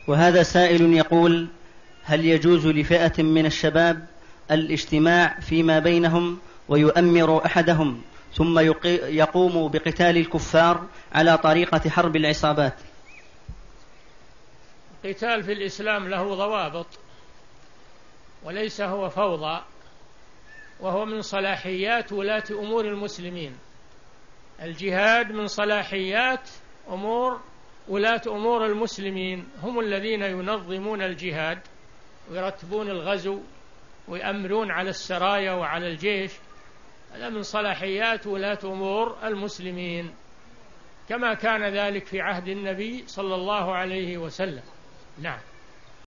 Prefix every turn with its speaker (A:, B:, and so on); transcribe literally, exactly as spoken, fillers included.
A: وهذا سائل يقول: هل يجوز لفئة من الشباب الاجتماع فيما بينهم ويؤمر أحدهم ثم يقوم بقتال الكفار على طريقة حرب العصابات؟
B: القتال في الإسلام له ضوابط وليس هو فوضى، وهو من صلاحيات ولاة أمور المسلمين. الجهاد من صلاحيات أمور ولاة أمور المسلمين، هم الذين ينظمون الجهاد ويرتبون الغزو ويأمرون على السرايا وعلى الجيش. هذا من صلاحيات ولاة أمور المسلمين، كما كان ذلك في عهد النبي صلى الله عليه وسلم. نعم.